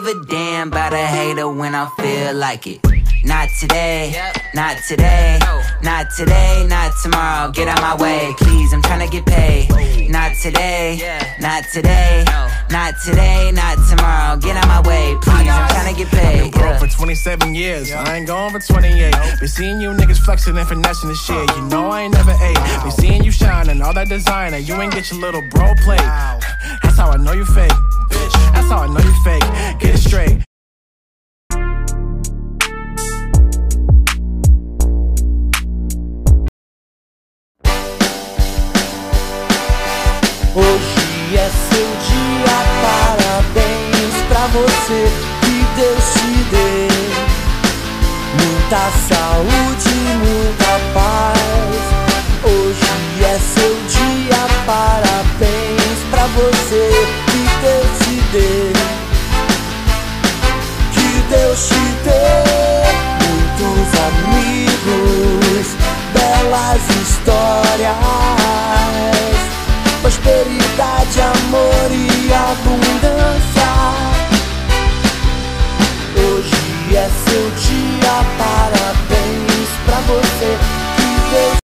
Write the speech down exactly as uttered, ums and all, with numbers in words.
give a damn about a hater when I feel like it. Not today, not today, not today, not tomorrow. Get out my way, please, I'm tryna get paid. Not today, not today, not today, not tomorrow. Get out my way, please, I'm tryna get paid. I've been broke for twenty-seven years, I ain't going for twenty-eight. Been seeing you niggas flexing and finessing the shit. You know I ain't never ate. Been seeing you shining, all that designer. You ain't get your little bro plate. That's how I know you fake, bitch. That's how I know you fake. Get it straight. Hoje é seu dia, parabéns pra você, que Deus te dê muita saúde, muita paz. Hoje é seu dia, parabéns pra você, que Deus te dê, que Deus te dê muitos amigos, belas histórias, prosperidade, amor e abundância.